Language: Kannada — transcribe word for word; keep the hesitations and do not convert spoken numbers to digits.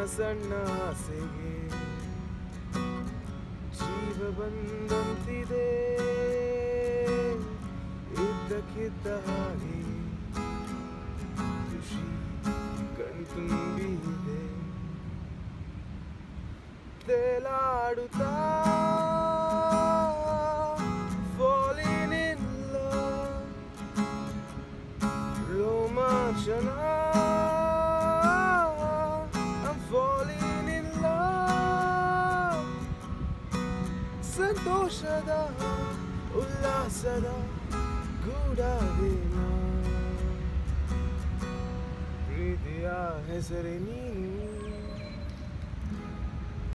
ಸಣ್ಣ ಆಸೆಗೆ ಜೀವ ಬಂದಂತಿದೆ ಇದ್ದಕ್ಕಿದ್ದ ಹಾಗೆ ಖುಷಿ ಕಣ್ತುಂಬಿದೆ ತೇಲಾಡುತ್ತಾ falling in love ರೋಮಾಂಚನ I'm falling in love ಸಂತೋಷದ ಉಲ್ಲಾಸದ ಗೂಢಾದೇನ ಪ್ರೀತಿಯ ಹೆಸರೇ ನೀನು